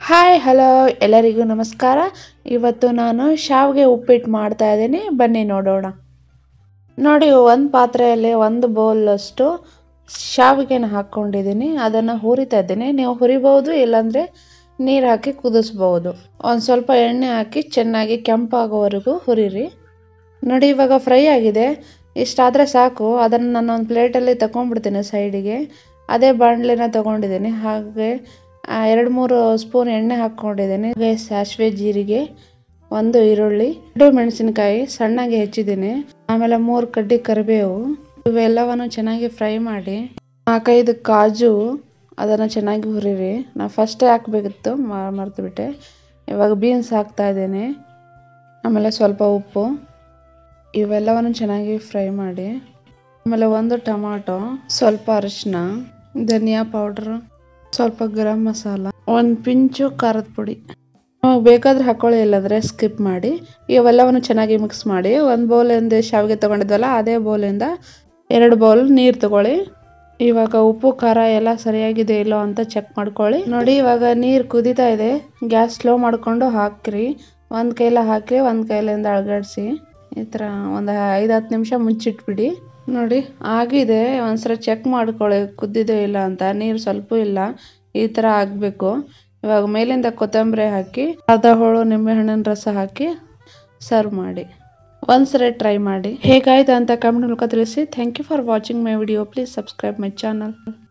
Hi hello ಎಲ್ಲರಿಗೂ ನಮಸ್ಕಾರ. ಇವತ್ತು ನಾನು ಶಾವಿಗೆ ಉಪ್ಪಿಟ್ಟು ಮಾಡ್ತಾ ಇದ್ದೀನಿ, ಬನ್ನಿ ನೋಡೋಣ. ನೋಡಿ, ಒಂದು ಪಾತ್ರೆಯಲ್ಲಿ ಒಂದು ಬೌಲಷ್ಟು ಶಾವಿಗೆನ ಹಾಕ್ಕೊಂಡಿದ್ದೀನಿ. ಅದನ್ನು ಹುರಿತಾ ಇದ್ದೀನಿ. ನೀವು ಹುರಿಬಹುದು, ಇಲ್ಲಾಂದರೆ ನೀರು ಹಾಕಿ ಕುದಿಸ್ಬೋದು. ಒಂದು ಸ್ವಲ್ಪ ಎಣ್ಣೆ ಹಾಕಿ ಚೆನ್ನಾಗಿ ಕೆಂಪಾಗೋವರೆಗೂ ಹುರಿರಿ. ನೋಡಿ, ಇವಾಗ ಫ್ರೈ ಆಗಿದೆ. ಇಷ್ಟಾದರೆ ಸಾಕು. ಅದನ್ನು ನಾನು ಒಂದು ಪ್ಲೇಟಲ್ಲಿ ತಗೊಂಡ್ಬಿಡ್ತೀನಿ ಸೈಡಿಗೆ. ಅದೇ ಬಾಣಲೆನ ತಗೊಂಡಿದ್ದೀನಿ. ಹಾಗೆ 2-3 ಸ್ಪೂನ್ ಎಣ್ಣೆ ಹಾಕ್ಕೊಂಡಿದ್ದೀನಿ. ಹಾಗೆ ಸಾಸಿವೆ, ಜೀರಿಗೆ, ಒಂದು ಈರುಳ್ಳಿ, 2 ಮೆಣಸಿನಕಾಯಿ ಸಣ್ಣಗೆ ಹೆಚ್ಚಿದ್ದೀನಿ. ಆಮೇಲೆ 3 ಕಡ್ಡಿ ಕರಿಬೇವು. ಇವೆಲ್ಲವನ್ನು ಚೆನ್ನಾಗಿ ಫ್ರೈ ಮಾಡಿ. 4-5 ಕಾಜು, ಅದನ್ನು ಚೆನ್ನಾಗಿ ಹುರಿರಿ. ನಾನು ಫಸ್ಟೇ ಹಾಕಬೇಕಿತ್ತು, ಮರ್ತು ಬಿಟ್ಟೆ. ಇವಾಗ ಬೀನ್ಸ್ ಹಾಕ್ತಾ ಇದ್ದೀನಿ. ಆಮೇಲೆ ಸ್ವಲ್ಪ ಉಪ್ಪು. ಇವೆಲ್ಲವನ್ನು ಚೆನ್ನಾಗಿ ಫ್ರೈ ಮಾಡಿ. ಆಮೇಲೆ 1 ಟೊಮಾಟೊ, ಸ್ವಲ್ಪ ಅರಿಶಿನ, ಧನಿಯಾ ಪೌಡ್ರ್, ಸ್ವಲ್ಪ ಗರಂ ಮಸಾಲ, 1 ಪಿಂಚು ಖಾರದ ಪುಡಿ. ಬೇಕಾದ್ರೆ ಹಾಕೊಳ್ಳಿ, ಇಲ್ಲದ್ರೆ ಸ್ಕಿಪ್ ಮಾಡಿ. ಇವೆಲ್ಲವನ್ನು ಚೆನ್ನಾಗಿ ಮಿಕ್ಸ್ ಮಾಡಿ. 1 ಬೌಲಿಂದ ಶಾವಿಗೆ ತೊಗೊಂಡಿದ್ವಲ್ಲ, ಅದೇ ಬೌಲಿಂದ 2 ಬೌಲ್ ನೀರು ತಗೊಳ್ಳಿ. ಇವಾಗ ಉಪ್ಪು ಖಾರ ಎಲ್ಲ ಸರಿಯಾಗಿದೆ ಇಲ್ಲೋ ಅಂತ ಚೆಕ್ ಮಾಡ್ಕೊಳ್ಳಿ. ನೋಡಿ, ಇವಾಗ ನೀರು ಕುದೀತಾ ಇದೆ. ಗ್ಯಾಸ್ ಸ್ಲೋ ಮಾಡಿಕೊಂಡು ಹಾಕ್ರಿ. ಒಂದು ಕೈಲ ಹಾಕಿ, ಒಂದು ಕೈಲಿಂದ ಅಳಗಡಿಸಿ. ಈ ಥರ ಒಂದು 5-10 ನಿಮಿಷ ಮುಚ್ಚಿಟ್ಬಿಡಿ. ನೋಡಿ, ಆಗಿದೆ. ಒಂದ್ಸಲ ಚೆಕ್ ಮಾಡ್ಕೊಳ್ಳಿ ಕುದ್ದಿದೆ ಇಲ್ಲ ಅಂತ. ನೀರು ಸ್ವಲ್ಪ ಇಲ್ಲ, ಈ ಥರ ಆಗಬೇಕು. ಇವಾಗ ಮೇಲಿಂದ ಕೊತ್ತಂಬರಿ ಹಾಕಿ, ಅರ್ಧ ಹೋಳು ನಿಂಬೆಹಣ್ಣಿನ ರಸ ಹಾಕಿ ಸರ್ವ್ ಮಾಡಿ. ಒಂದ್ಸರಿ ಟ್ರೈ ಮಾಡಿ. ಹೇಗಾಯ್ತು ಅಂತ ಕಮೆಂಟ್ ಮೂಲಕ ತಿಳಿಸಿ. Thank you for watching my video. Please subscribe my channel.